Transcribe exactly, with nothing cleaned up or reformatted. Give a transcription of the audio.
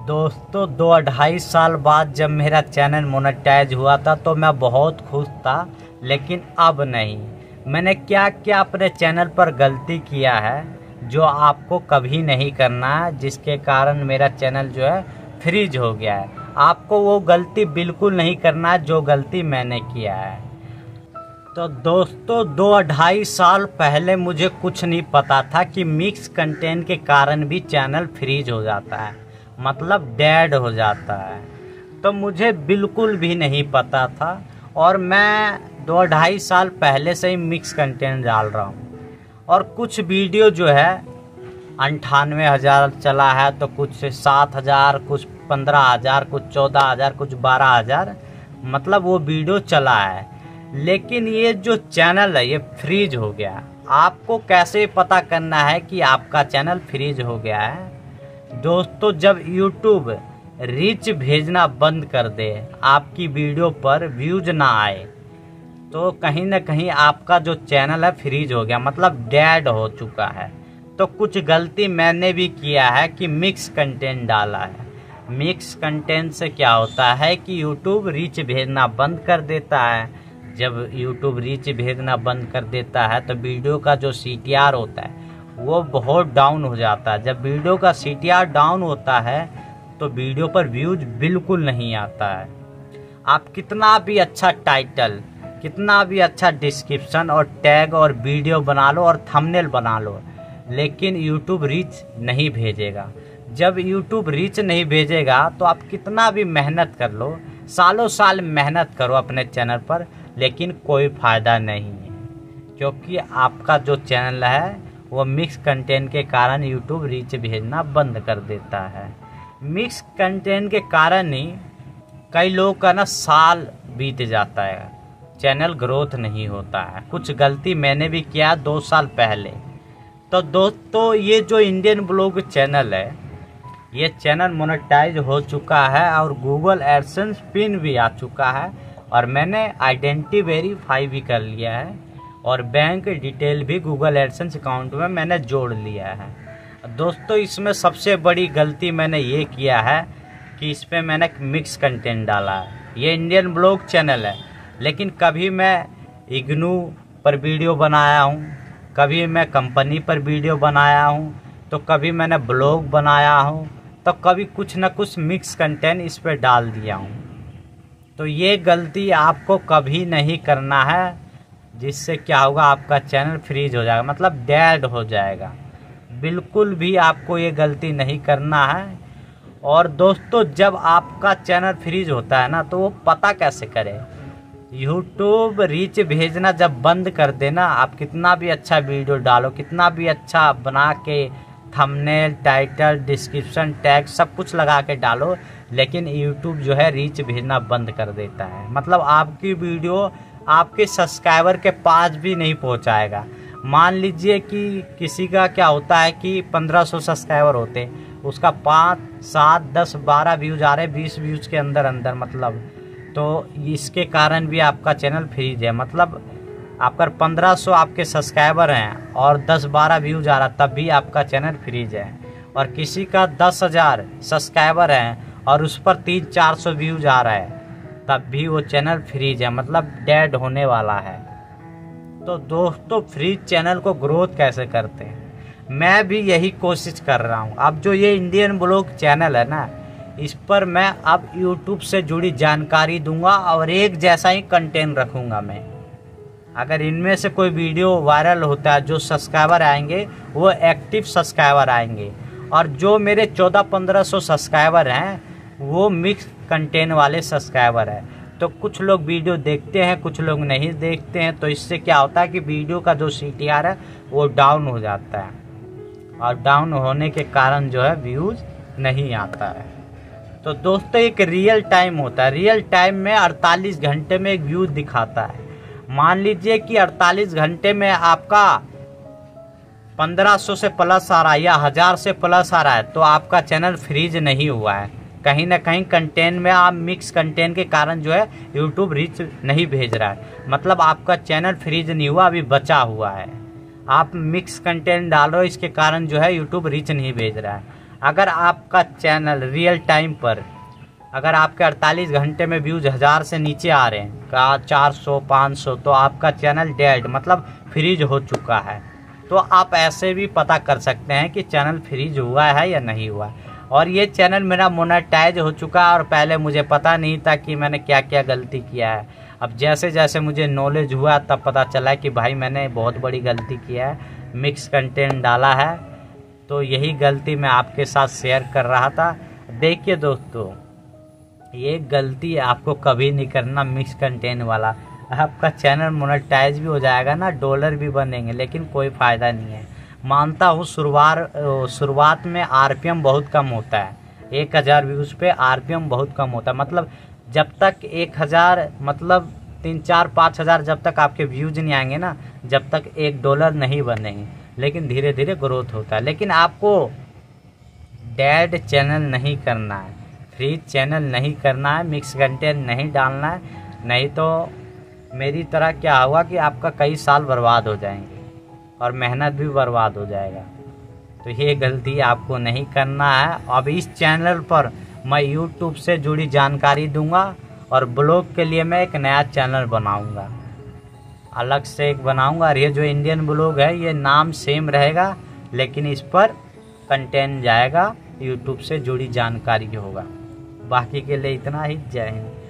दोस्तों दो अढ़ाई साल बाद जब मेरा चैनल मोनेटाइज हुआ था तो मैं बहुत खुश था, लेकिन अब नहीं। मैंने क्या क्या अपने चैनल पर गलती किया है जो आपको कभी नहीं करना है, जिसके कारण मेरा चैनल जो है फ्रीज हो गया है। आपको वो गलती बिल्कुल नहीं करना है जो गलती मैंने किया है। तो दोस्तों दो अढ़ाई साल पहले मुझे कुछ नहीं पता था कि मिक्स कंटेंट के कारण भी चैनल फ्रीज हो जाता है, मतलब डेड हो जाता है। तो मुझे बिल्कुल भी नहीं पता था और मैं दो ढाई साल पहले से ही मिक्स कंटेंट डाल रहा हूँ। और कुछ वीडियो जो है अंठानवे हज़ार चला है, तो कुछ सात हज़ार, कुछ पंद्रह हज़ार, कुछ चौदह हज़ार, कुछ बारह हज़ार, मतलब वो वीडियो चला है। लेकिन ये जो चैनल है ये फ्रीज हो गया। आपको कैसे पता करना है कि आपका चैनल फ्रीज हो गया है? दोस्तों जब यूट्यूब रीच भेजना बंद कर दे, आपकी वीडियो पर व्यूज ना आए, तो कहीं ना कहीं आपका जो चैनल है फ्रीज हो गया, मतलब डेड हो चुका है। तो कुछ गलती मैंने भी किया है कि मिक्स कंटेंट डाला है। मिक्स कंटेंट से क्या होता है कि यूट्यूब रीच भेजना बंद कर देता है। जब यूट्यूब रीच भेजना बंद कर देता है तो वीडियो का जो सी टी आर होता है वो बहुत डाउन हो जाता है। जब वीडियो का सी टी आर डाउन होता है तो वीडियो पर व्यूज बिल्कुल नहीं आता है। आप कितना भी अच्छा टाइटल, कितना भी अच्छा डिस्क्रिप्शन और टैग और वीडियो बना लो और थंबनेल बना लो, लेकिन यूट्यूब रीच नहीं भेजेगा। जब यूट्यूब रीच नहीं भेजेगा तो आप कितना भी मेहनत कर लो, सालों साल मेहनत करो अपने चैनल पर, लेकिन कोई फ़ायदा नहीं है, क्योंकि आपका जो चैनल है वो मिक्स कंटेंट के कारण यूट्यूब रीच भेजना बंद कर देता है। मिक्स कंटेंट के कारण ही कई लोगों का ना साल बीत जाता है, चैनल ग्रोथ नहीं होता है। कुछ गलती मैंने भी किया दो साल पहले। तो दोस्तों ये जो इंडियन ब्लॉग चैनल है, ये चैनल मोनेटाइज हो चुका है और गूगल एडसेंस पिन भी आ चुका है, और मैंने आइडेंटिटी वेरीफाई भी कर लिया है, और बैंक डिटेल भी गूगल एडसेंस अकाउंट में मैंने जोड़ लिया है। दोस्तों इसमें सबसे बड़ी गलती मैंने ये किया है कि इस पर मैंने मिक्स कंटेंट डाला है। ये इंडियन ब्लॉग चैनल है, लेकिन कभी मैं इग्नू पर वीडियो बनाया हूँ, कभी मैं कंपनी पर वीडियो बनाया हूँ, तो कभी मैंने ब्लॉग बनाया हूँ, तो कभी कुछ ना कुछ मिक्स कंटेंट इस पर डाल दिया हूँ। तो ये गलती आपको कभी नहीं करना है, जिससे क्या होगा आपका चैनल फ्रीज हो जाएगा, मतलब डेड हो जाएगा। बिल्कुल भी आपको ये गलती नहीं करना है। और दोस्तों जब आपका चैनल फ्रीज होता है ना, तो वो पता कैसे करे? यूट्यूब रीच भेजना जब बंद कर देना, आप कितना भी अच्छा वीडियो डालो, कितना भी अच्छा बना के थंबनेल, टाइटल, डिस्क्रिप्शन, टैग सब कुछ लगा के डालो, लेकिन यूट्यूब जो है रीच भेजना बंद कर देता है। मतलब आपकी वीडियो आपके सब्सक्राइबर के पास भी नहीं पहुंचाएगा। मान लीजिए कि किसी का क्या होता है कि पंद्रह सौ सब्सक्राइबर होते, उसका पाँच, सात, दस, बारह व्यूज आ रहे, बीस व्यूज के अंदर अंदर, मतलब तो इसके कारण भी आपका चैनल फ्रीज है। मतलब आपका पंद्रह सौ आपके सब्सक्राइबर हैं और दस बारह व्यूज आ रहा, तब भी आपका चैनल फ्रीज है। और किसी का दस हज़ार सब्सक्राइबर हैं और उस पर तीन चार सौ व्यूज आ रहा है, तब भी वो चैनल फ्रीज है, मतलब डेड होने वाला है। तो दोस्तों फ्रीज चैनल को ग्रोथ कैसे करते हैं, मैं भी यही कोशिश कर रहा हूँ। अब जो ये इंडियन ब्लॉग चैनल है ना, इस पर मैं अब यूट्यूब से जुड़ी जानकारी दूंगा और एक जैसा ही कंटेंट रखूँगा मैं। अगर इनमें से कोई वीडियो वायरल होता है, जो सब्सक्राइबर आएंगे वो एक्टिव सब्सक्राइबर आएंगे, और जो मेरे चौदह पंद्रह सौ सब्सक्राइबर हैं वो मिक्स कंटेंट वाले सब्सक्राइबर हैं। तो कुछ लोग वीडियो देखते हैं, कुछ लोग नहीं देखते हैं, तो इससे क्या होता है कि वीडियो का जो सी टी आर है वो डाउन हो जाता है, और डाउन होने के कारण जो है व्यूज़ नहीं आता है। तो दोस्तों एक रियल टाइम होता है, रियल टाइम में अड़तालीस घंटे में एक व्यूज़ दिखाता है। मान लीजिए कि अड़तालीस घंटे में आपका पंद्रह सौ से प्लस आ रहा है या हज़ार से प्लस आ रहा है, तो आपका चैनल फ्रीज नहीं हुआ है। कहीं ना कहीं कंटेंट में आप मिक्स कंटेंट के कारण जो है यूट्यूब रीच नहीं भेज रहा है, मतलब आपका चैनल फ्रीज नहीं हुआ, अभी बचा हुआ है। आप मिक्स कंटेंट डाल रहे हो, इसके कारण जो है यूट्यूब रीच नहीं भेज रहा है। अगर आपका चैनल रियल टाइम पर, अगर आपके अड़तालीस घंटे में व्यूज हज़ार से नीचे आ रहे हैं, का चार सौ पाँच सौ, तो आपका चैनल डेड मतलब फ्रीज हो चुका है। तो आप ऐसे भी पता कर सकते हैं कि चैनल फ्रीज हुआ है या नहीं हुआ। और ये चैनल मेरा मोनेटाइज हो चुका है, और पहले मुझे पता नहीं था कि मैंने क्या क्या गलती किया है। अब जैसे जैसे मुझे नॉलेज हुआ तब पता चला कि भाई मैंने बहुत बड़ी गलती किया है, मिक्स कंटेंट डाला है। तो यही गलती मैं आपके साथ शेयर कर रहा था। देखिए दोस्तों, ये गलती आपको कभी नहीं करना, मिक्स कंटेंट वाला। आपका चैनल मोनेटाइज भी हो जाएगा ना, डॉलर भी बनेंगे, लेकिन कोई फ़ायदा नहीं है। मानता हूँ शुरुआत शुरुआत में आरपीएम बहुत कम होता है, एक हज़ार व्यूज़ पे आरपीएम बहुत कम होता है। मतलब जब तक एक हज़ार मतलब तीन चार पाँच हज़ार जब तक आपके व्यूज नहीं आएंगे ना, जब तक एक डॉलर नहीं बनेंगे। लेकिन धीरे धीरे ग्रोथ होता है। लेकिन आपको डेड चैनल नहीं करना है, फ्री चैनल नहीं करना है, मिक्स कंटेंट नहीं डालना है, नहीं तो मेरी तरह क्या हुआ कि आपका कई साल बर्बाद हो जाएंगे और मेहनत भी बर्बाद हो जाएगा। तो ये गलती आपको नहीं करना है। अब इस चैनल पर मैं यूट्यूब से जुड़ी जानकारी दूंगा, और ब्लॉग के लिए मैं एक नया चैनल बनाऊंगा, अलग से एक बनाऊंगा। और ये जो इंडियन ब्लॉग है ये नाम सेम रहेगा, लेकिन इस पर कंटेंट जाएगा, यूट्यूब से जुड़ी जानकारी होगा। बाकी के लिए इतना ही। जय हिंद।